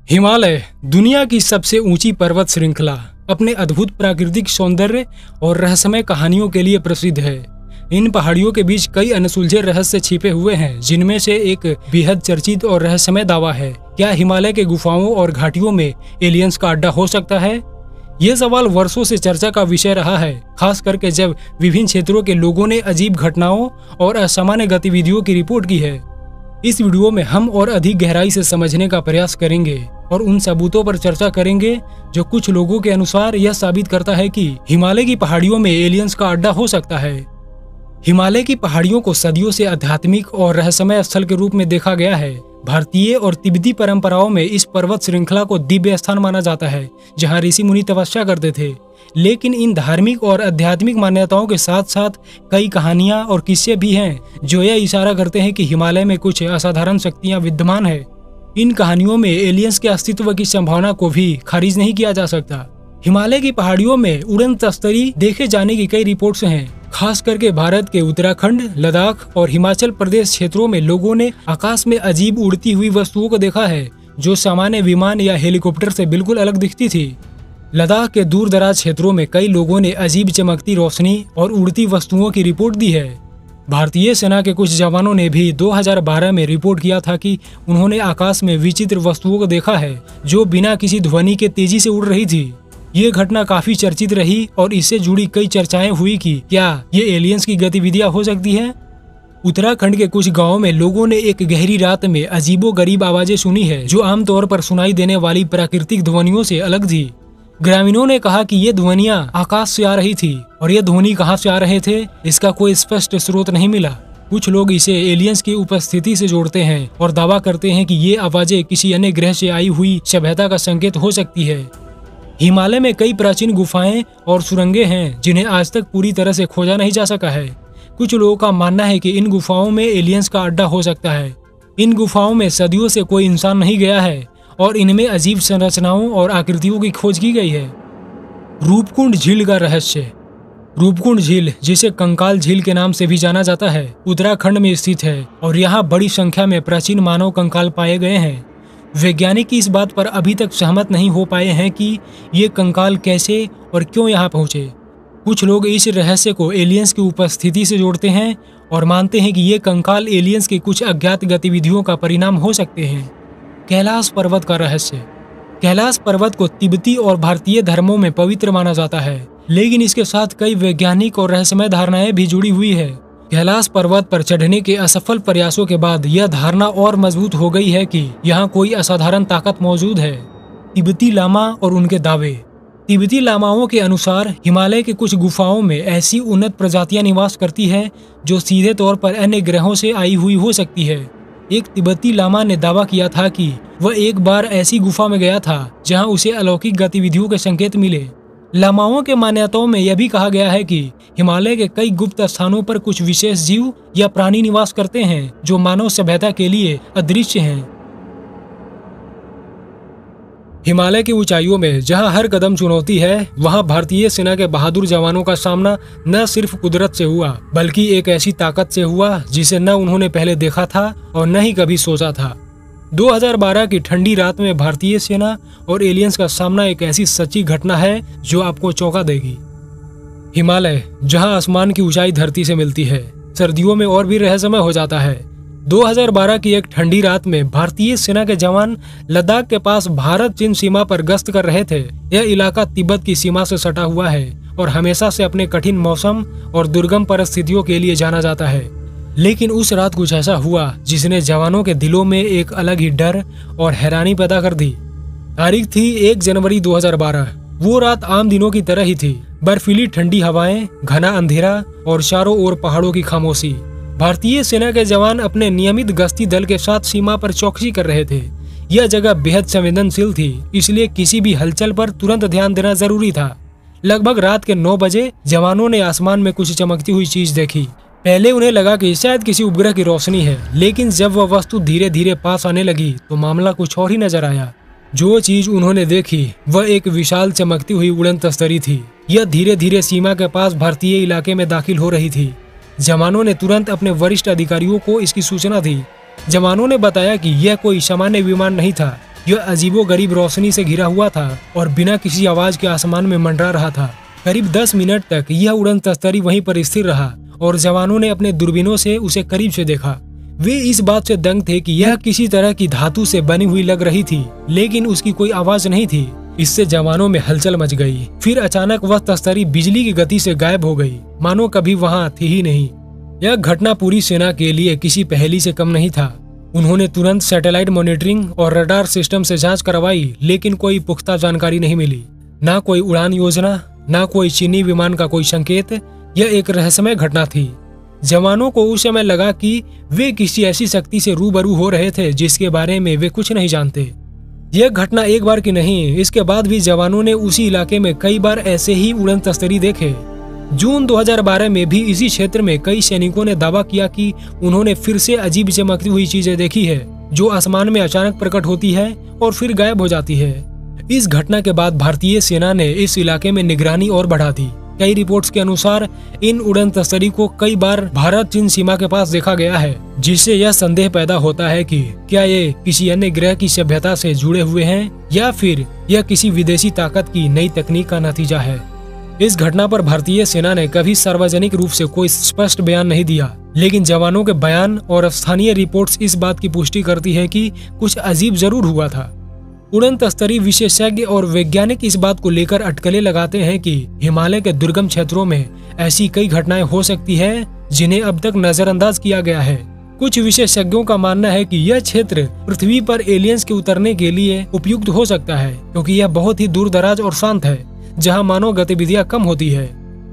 हिमालय दुनिया की सबसे ऊंची पर्वत श्रृंखला अपने अद्भुत प्राकृतिक सौंदर्य और रहस्यमय कहानियों के लिए प्रसिद्ध है। इन पहाड़ियों के बीच कई अनसुलझे रहस्य छिपे हुए हैं, जिनमें से एक बेहद चर्चित और रहस्यमय दावा है। क्या हिमालय के गुफाओं और घाटियों में एलियंस का अड्डा हो सकता है? ये सवाल वर्षों से चर्चा का विषय रहा है, खास करके जब विभिन्न क्षेत्रों के लोगों ने अजीब घटनाओं और असामान्य गतिविधियों की रिपोर्ट की है। इस वीडियो में हम और अधिक गहराई से समझने का प्रयास करेंगे और उन सबूतों पर चर्चा करेंगे जो कुछ लोगों के अनुसार यह साबित करता है कि हिमालय की पहाड़ियों में एलियंस का अड्डा हो सकता है। हिमालय की पहाड़ियों को सदियों से आध्यात्मिक और रहस्यमय स्थल के रूप में देखा गया है। भारतीय और तिब्बती परंपराओं में इस पर्वत श्रृंखला को दिव्य स्थान माना जाता है, जहां ऋषि मुनि तपस्या करते थे। लेकिन इन धार्मिक और आध्यात्मिक मान्यताओं के साथ साथ कई कहानियां और किस्से भी हैं जो यह इशारा करते हैं कि हिमालय में कुछ असाधारण शक्तियां विद्यमान है। इन कहानियों में एलियंस के अस्तित्व की संभावना को भी खारिज नहीं किया जा सकता। हिमालय की पहाड़ियों में उड़न तस्तरी देखे जाने की कई रिपोर्ट्स हैं। खास करके भारत के उत्तराखंड, लद्दाख और हिमाचल प्रदेश क्षेत्रों में लोगों ने आकाश में अजीब उड़ती हुई वस्तुओं को देखा है, जो सामान्य विमान या हेलीकॉप्टर से बिल्कुल अलग दिखती थी। लद्दाख के दूर दराज क्षेत्रों में कई लोगों ने अजीब चमकती रोशनी और उड़ती वस्तुओं की रिपोर्ट दी है। भारतीय सेना के कुछ जवानों ने भी 2012 में रिपोर्ट किया था कि उन्होंने आकाश में विचित्र वस्तुओं को देखा है, जो बिना किसी ध्वनि के तेजी से उड़ रही थी। ये घटना काफी चर्चित रही और इससे जुड़ी कई चर्चाएं हुई कि क्या ये एलियंस की गतिविधियां हो सकती हैं। उत्तराखंड के कुछ गांवों में लोगों ने एक गहरी रात में अजीबोगरीब आवाजें सुनी है, जो आमतौर पर सुनाई देने वाली प्राकृतिक ध्वनियों से अलग थी। ग्रामीणों ने कहा कि ये ध्वनियां आकाश से आ रही थी और ये ध्वनि कहां से आ रहे थे, इसका कोई स्पष्ट स्रोत नहीं मिला। कुछ लोग इसे एलियंस की उपस्थिति से जोड़ते हैं और दावा करते हैं कि ये आवाजें किसी अन्य ग्रह से आई हुई सभ्यता का संकेत हो सकती है। हिमालय में कई प्राचीन गुफाएं और सुरंगें हैं जिन्हें आज तक पूरी तरह से खोजा नहीं जा सका है। कुछ लोगों का मानना है कि इन गुफाओं में एलियंस का अड्डा हो सकता है। इन गुफाओं में सदियों से कोई इंसान नहीं गया है और इनमें अजीब संरचनाओं और आकृतियों की खोज की गई है। रूपकुंड झील का रहस्य। रूपकुंड झील, जिसे कंकाल झील के नाम से भी जाना जाता है, उत्तराखंड में स्थित है और यहाँ बड़ी संख्या में प्राचीन मानव कंकाल पाए गए हैं। वैज्ञानिक इस बात पर अभी तक सहमत नहीं हो पाए हैं कि ये कंकाल कैसे और क्यों यहाँ पहुँचे। कुछ लोग इस रहस्य को एलियंस की उपस्थिति से जोड़ते हैं और मानते हैं कि ये कंकाल एलियंस की कुछ अज्ञात गतिविधियों का परिणाम हो सकते हैं। कैलाश पर्वत का रहस्य। कैलाश पर्वत को तिब्बती और भारतीय धर्मों में पवित्र माना जाता है, लेकिन इसके साथ कई वैज्ञानिक और रहस्यमय धारणाएं भी जुड़ी हुई है। कैलाश पर्वत पर चढ़ने के असफल प्रयासों के बाद यह धारणा और मजबूत हो गई है कि यहाँ कोई असाधारण ताकत मौजूद है। तिब्बती लामा और उनके दावे। तिब्बती लामाओं के अनुसार हिमालय के कुछ गुफाओं में ऐसी उन्नत प्रजातियां निवास करती है जो सीधे तौर पर अन्य ग्रहों से आई हुई हो सकती है। एक तिब्बती लामा ने दावा किया था कि वह एक बार ऐसी गुफा में गया था जहां उसे अलौकिक गतिविधियों के संकेत मिले। लामाओं के मान्यताओं में यह भी कहा गया है कि हिमालय के कई गुप्त स्थानों पर कुछ विशेष जीव या प्राणी निवास करते हैं जो मानव सभ्यता के लिए अदृश्य हैं। हिमालय की ऊंचाइयों में जहां हर कदम चुनौती है, वहां भारतीय सेना के बहादुर जवानों का सामना न सिर्फ कुदरत से हुआ, बल्कि एक ऐसी ताकत से हुआ जिसे न उन्होंने पहले देखा था और न ही कभी सोचा था। 2012 की ठंडी रात में भारतीय सेना और एलियंस का सामना एक ऐसी सच्ची घटना है जो आपको चौंका देगी। हिमालय, जहां आसमान की ऊंचाई धरती से मिलती है, सर्दियों में और भी रहस्यमय हो जाता है। 2012 की एक ठंडी रात में भारतीय सेना के जवान लद्दाख के पास भारत चीन सीमा पर गश्त कर रहे थे। यह इलाका तिब्बत की सीमा से सटा हुआ है और हमेशा से अपने कठिन मौसम और दुर्गम परिस्थितियों के लिए जाना जाता है। लेकिन उस रात कुछ ऐसा हुआ जिसने जवानों के दिलों में एक अलग ही डर और हैरानी पैदा कर दी। तारीख थी 1 जनवरी 2012। वो रात आम दिनों की तरह ही थी। बर्फीली ठंडी हवाएं, घना अंधेरा और चारों ओर पहाड़ों की खामोशी। भारतीय सेना के जवान अपने नियमित गश्ती दल के साथ सीमा पर चौकसी कर रहे थे। यह जगह बेहद संवेदनशील थी, इसलिए किसी भी हलचल पर तुरंत ध्यान देना जरूरी था। लगभग रात के 9 बजे जवानों ने आसमान में कुछ चमकती हुई चीज देखी। पहले उन्हें लगा कि शायद किसी उपग्रह की रोशनी है, लेकिन जब वह वस्तु धीरे धीरे पास आने लगी तो मामला कुछ और ही नजर आया। जो चीज उन्होंने देखी वह एक विशाल चमकती हुई उड़न तस्तरी थी। यह धीरे धीरे सीमा के पास भारतीय इलाके में दाखिल हो रही थी। जवानों ने तुरंत अपने वरिष्ठ अधिकारियों को इसकी सूचना दी। जवानों ने बताया कि यह कोई सामान्य विमान नहीं था, यह अजीबोगरीब रोशनी से घिरा हुआ था और बिना किसी आवाज के आसमान में मंडरा रहा था। करीब 10 मिनट तक यह उड़न तस्तरी वहीं पर स्थिर रहा और जवानों ने अपने दूरबीनों से उसे करीब से देखा। वे इस बात से दंग थे कि यह किसी तरह की धातु से बनी हुई लग रही थी, लेकिन उसकी कोई आवाज नहीं थी। इससे जवानों में हलचल मच गई। फिर अचानक वह तस्तरी बिजली की गति से गायब हो गई, मानो कभी वहां थी ही नहीं। यह घटना पूरी सेना के लिए किसी पहेली से कम नहीं था। उन्होंने तुरंत सैटेलाइट मॉनिटरिंग और रडार सिस्टम से जांच करवाई, लेकिन कोई पुख्ता जानकारी नहीं मिली। ना कोई उड़ान योजना, ना कोई चीनी विमान का कोई संकेत। यह एक रहस्यमय घटना थी। जवानों को उस समय लगा कि वे किसी ऐसी शक्ति से रूबरू हो रहे थे जिसके बारे में वे कुछ नहीं जानते। यह घटना एक बार की नहीं, इसके बाद भी जवानों ने उसी इलाके में कई बार ऐसे ही उड़न तस्तरी देखे। जून 2012 में भी इसी क्षेत्र में कई सैनिकों ने दावा किया कि उन्होंने फिर से अजीब चमकती हुई चीजें देखी है, जो आसमान में अचानक प्रकट होती है और फिर गायब हो जाती है। इस घटना के बाद भारतीय सेना ने इस इलाके में निगरानी और बढ़ा दी। कई रिपोर्ट्स के अनुसार इन उड़न तस्तरी को कई बार भारत चीन सीमा के पास देखा गया है, जिससे यह संदेह पैदा होता है कि क्या ये किसी अन्य ग्रह की सभ्यता से जुड़े हुए हैं या फिर यह किसी विदेशी ताकत की नई तकनीक का नतीजा है। इस घटना पर भारतीय सेना ने कभी सार्वजनिक रूप से कोई स्पष्ट बयान नहीं दिया, लेकिन जवानों के बयान और स्थानीय रिपोर्ट्स इस बात की पुष्टि करती है कि कुछ अजीब जरूर हुआ था। उड़न तस्तरी विशेषज्ञ और वैज्ञानिक इस बात को लेकर अटकलें लगाते हैं कि हिमालय के दुर्गम क्षेत्रों में ऐसी कई घटनाएं हो सकती है जिन्हें अब तक नजरअंदाज किया गया है। कुछ विशेषज्ञों का मानना है कि यह क्षेत्र पृथ्वी पर एलियंस के उतरने के लिए उपयुक्त हो सकता है, क्योंकि यह बहुत ही दूर दराज और शांत है, जहां मानव गतिविधियां कम होती है।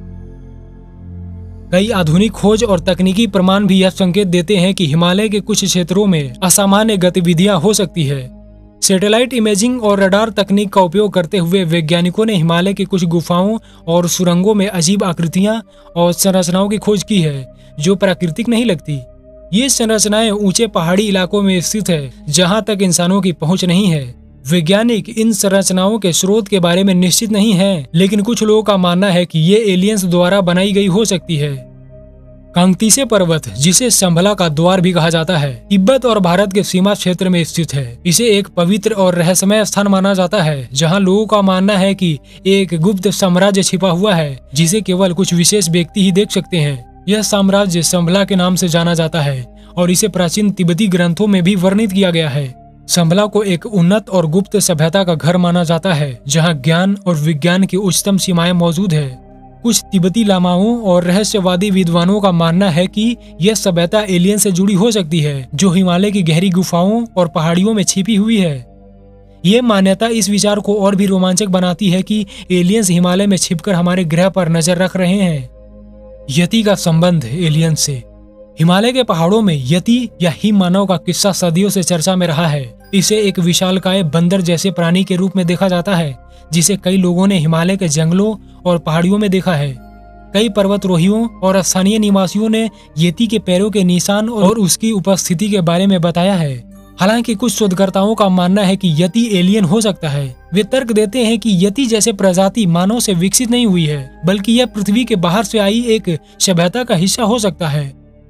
कई आधुनिक खोज और तकनीकी प्रमाण भी यह संकेत देते हैं कि हिमालय के कुछ क्षेत्रों में असामान्य गतिविधियां हो सकती है। सैटेलाइट इमेजिंग और रडार तकनीक का उपयोग करते हुए वैज्ञानिकों ने हिमालय की कुछ गुफाओं और सुरंगों में अजीब आकृतियां और संरचनाओं की खोज की है, जो प्राकृतिक नहीं लगती। ये संरचनाएं ऊंचे पहाड़ी इलाकों में स्थित है, जहां तक इंसानों की पहुंच नहीं है। वैज्ञानिक इन संरचनाओं के स्रोत के बारे में निश्चित नहीं हैं, लेकिन कुछ लोगों का मानना है कि ये एलियंस द्वारा बनाई गई हो सकती है। कांगतीसे पर्वत, जिसे संभला का द्वार भी कहा जाता है, तिब्बत और भारत के सीमा क्षेत्र में स्थित है। इसे एक पवित्र और रहस्यमय स्थान माना जाता है, जहां लोगों का मानना है कि एक गुप्त साम्राज्य छिपा हुआ है, जिसे केवल कुछ विशेष व्यक्ति ही देख सकते हैं। यह साम्राज्य संभला के नाम से जाना जाता है और इसे प्राचीन तिब्बती ग्रंथों में भी वर्णित किया गया है। संभला को एक उन्नत और गुप्त सभ्यता का घर माना जाता है, जहां ज्ञान और विज्ञान की उच्चतम सीमाएं मौजूद है। कुछ तिब्बती लामाओं और रहस्यवादी विद्वानों का मानना है कि यह सभ्यता एलियन से जुड़ी हो सकती है, जो हिमालय की गहरी गुफाओं और पहाड़ियों में छिपी हुई है। यह मान्यता इस विचार को और भी रोमांचक बनाती है कि एलियंस हिमालय में छिपकर हमारे ग्रह पर नजर रख रहे हैं। यति का संबंध एलियन से। हिमालय के पहाड़ों में यति या हिम मानव का किस्सा सदियों से चर्चा में रहा है। इसे एक विशालकाय बंदर जैसे प्राणी के रूप में देखा जाता है, जिसे कई लोगों ने हिमालय के जंगलों और पहाड़ियों में देखा है। कई पर्वतरोहियों और स्थानीय निवासियों ने यति के पैरों के निशान और उसकी उपस्थिति के बारे में बताया है। हालांकि कुछ शोधकर्ताओं का मानना है कि यति एलियन हो सकता है। वे तर्क देते हैं कि यति जैसे प्रजाति मानव से विकसित नहीं हुई है, बल्कि यह पृथ्वी के बाहर से आई एक सभ्यता का हिस्सा हो सकता है।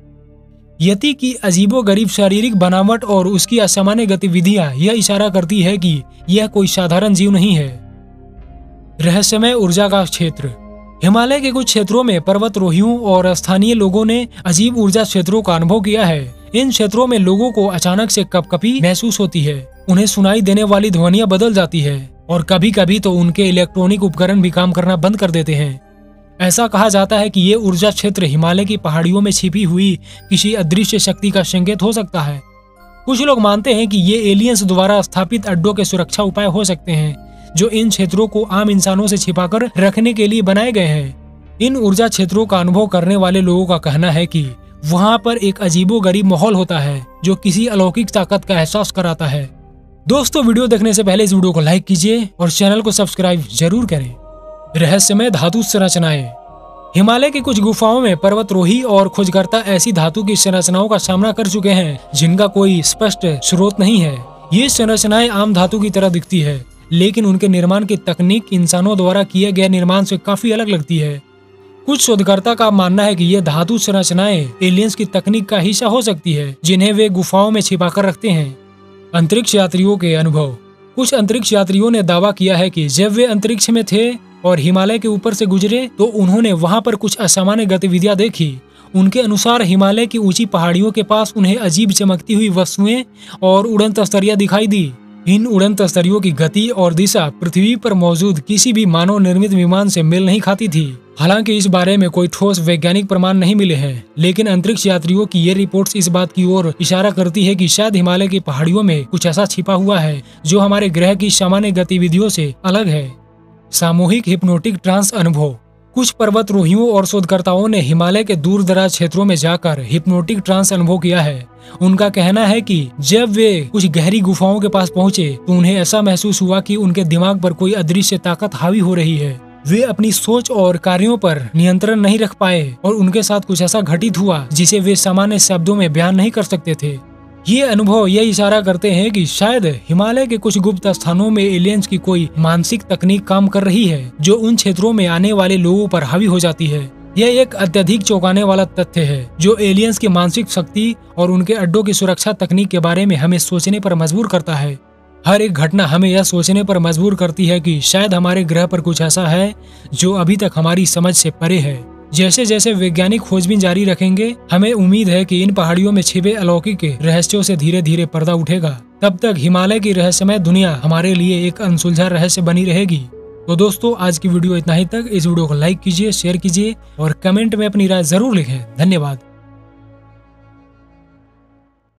यति की अजीबोगरीब शारीरिक बनावट और उसकी असामान्य गतिविधियां यह इशारा करती है कि यह कोई साधारण जीव नहीं है। रहस्यमय ऊर्जा का क्षेत्र। हिमालय के कुछ क्षेत्रों में पर्वतरोहियों और स्थानीय लोगों ने अजीब ऊर्जा क्षेत्रों का अनुभव किया है। इन क्षेत्रों में लोगों को अचानक से कपकपी महसूस होती है, उन्हें सुनाई देने वाली ध्वनियां बदल जाती है और कभी कभी तो उनके इलेक्ट्रॉनिक उपकरण भी काम करना बंद कर देते हैं। ऐसा कहा जाता है कि ये ऊर्जा क्षेत्र हिमालय की पहाड़ियों में छिपी हुई किसी अदृश्य शक्ति का संकेत हो सकता है। कुछ लोग मानते हैं कि ये एलियंस द्वारा स्थापित अड्डों के सुरक्षा उपाय हो सकते हैं, जो इन क्षेत्रों को आम इंसानों से छिपाकर रखने के लिए बनाए गए हैं। इन ऊर्जा क्षेत्रों का अनुभव करने वाले लोगों का कहना है कि वहां पर एक अजीबोगरीब माहौल होता है, जो किसी अलौकिक ताकत का एहसास कराता है। दोस्तों, वीडियो देखने से पहले इस वीडियो को लाइक कीजिए और चैनल को सब्सक्राइब जरूर करें। रहस्यमय धातु संरचनाएं। हिमालय की कुछ गुफाओं में पर्वतरोही और खोजकर्ता ऐसी धातु की संरचनाओं का सामना कर चुके हैं जिनका कोई स्पष्ट स्रोत नहीं है। ये संरचनाएं आम धातु की तरह दिखती है, लेकिन उनके निर्माण की तकनीक इंसानों द्वारा किए गए निर्माण से काफी अलग लगती है। कुछ शोधकर्ता का मानना है कि ये धातु संरचनाएं एलियंस की तकनीक का हिस्सा हो सकती है, जिन्हें वे गुफाओं में छिपाकर रखते हैं। अंतरिक्ष यात्रियों के अनुभव। कुछ अंतरिक्ष यात्रियों ने दावा किया है कि जब वे अंतरिक्ष में थे और हिमालय के ऊपर से गुजरे तो उन्होंने वहां पर कुछ असामान्य गतिविधियां देखी। उनके अनुसार हिमालय की ऊंची पहाड़ियों के पास उन्हें अजीब चमकती हुई वस्तुएं और उड़न तस्तरियां दिखाई दी। इन उड़न तस्तरियों की गति और दिशा पृथ्वी पर मौजूद किसी भी मानव निर्मित विमान से मेल नहीं खाती थी। हालांकि इस बारे में कोई ठोस वैज्ञानिक प्रमाण नहीं मिले हैं, लेकिन अंतरिक्ष यात्रियों की ये रिपोर्ट्स इस बात की ओर इशारा करती है कि शायद हिमालय की पहाड़ियों में कुछ ऐसा छिपा हुआ है जो हमारे ग्रह की सामान्य गतिविधियों से अलग है। सामूहिक हिप्नोटिक ट्रांस अनुभव। कुछ पर्वतरोहियों और शोधकर्ताओं ने हिमालय के दूर दराज क्षेत्रों में जाकर हिप्नोटिक ट्रांस अनुभव किया है। उनका कहना है कि जब वे कुछ गहरी गुफाओं के पास पहुंचे तो उन्हें ऐसा महसूस हुआ कि उनके दिमाग पर कोई अदृश्य ताकत हावी हो रही है। वे अपनी सोच और कार्यों पर नियंत्रण नहीं रख पाए और उनके साथ कुछ ऐसा घटित हुआ जिसे वे सामान्य शब्दों में बयान नहीं कर सकते थे। ये अनुभव यह इशारा करते हैं कि शायद हिमालय के कुछ गुप्त स्थानों में एलियंस की कोई मानसिक तकनीक काम कर रही है जो उन क्षेत्रों में आने वाले लोगों पर हावी हो जाती है। यह एक अत्यधिक चौंकाने वाला तथ्य है जो एलियंस की मानसिक शक्ति और उनके अड्डों की सुरक्षा तकनीक के बारे में हमें सोचने पर मजबूर करता है। हर एक घटना हमें यह सोचने पर मजबूर करती है कि शायद हमारे ग्रह पर कुछ ऐसा है जो अभी तक हमारी समझ से परे है। जैसे जैसे वैज्ञानिक खोजबीन जारी रखेंगे, हमें उम्मीद है कि इन पहाड़ियों में छिपे अलौकिक रहस्यों से धीरे धीरे पर्दा उठेगा। तब तक हिमालय की रहस्यमय दुनिया हमारे लिए एक अनसुलझा रहस्य बनी रहेगी। तो दोस्तों, आज की वीडियो इतना ही तक। इस वीडियो को लाइक कीजिए, शेयर कीजिए और कमेंट में अपनी राय जरूर लिखें। धन्यवाद।